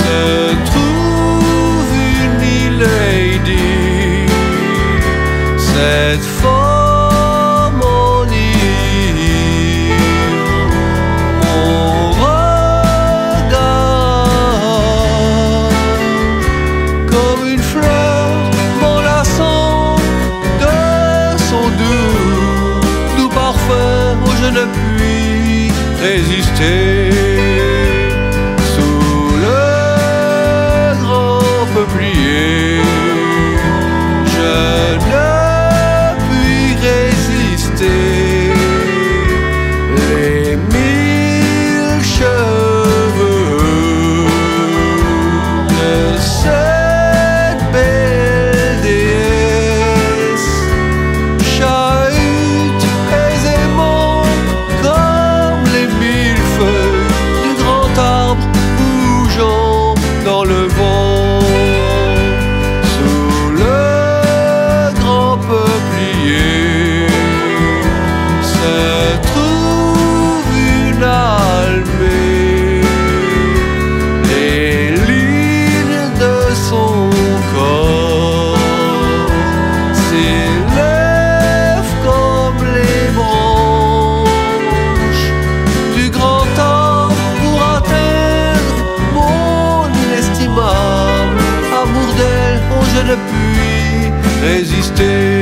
se trouve une milady, cette femme enivre mon regard, comme une fleur m'enlaçant de son doux parfum où je ne puis résister. Sous le grand peuplier, je ne puis résister. Les mille cheveux de cette belle déesse chahutent aisément comme les mille feuilles du grand arbre bougeant dans le vent. Sous le grand peuplier se trouve une almée. Les lignes de son corps s'élèvent comme les branches du grand arbre pour atteindre mon inestimable amour d'elle, dont je ne puis résister.